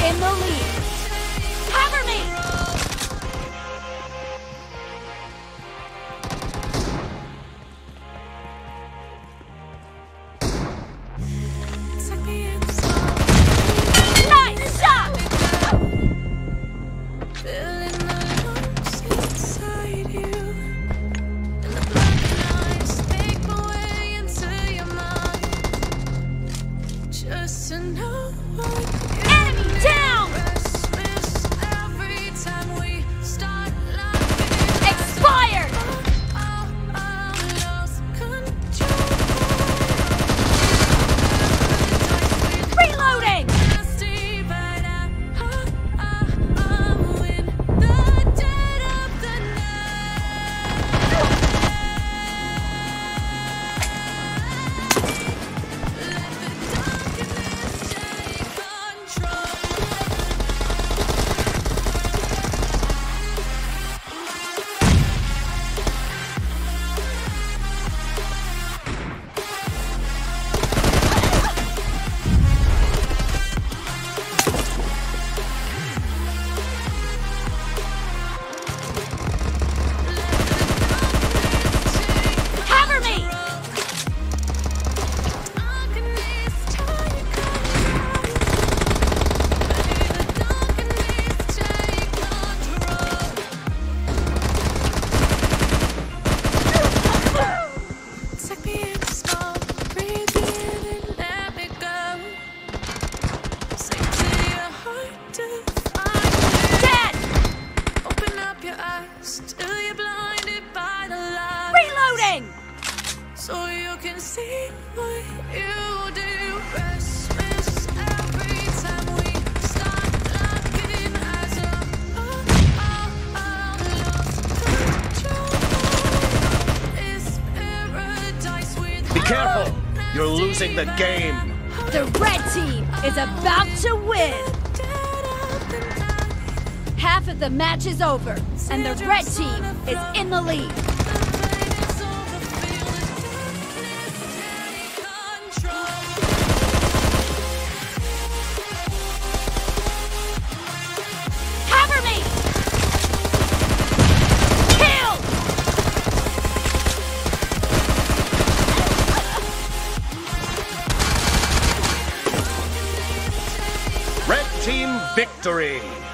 in the lead. Cover me! Nice shot! Enemy down! Expired! Reloading! Reloading! So you can see what you do. Restless every time we start looking as lost control. Is paradise with Be careful! You're losing the game! The red team is about to win! Half of the match is over, and the red team is in the lead. Cover me! Kill! Red team victory!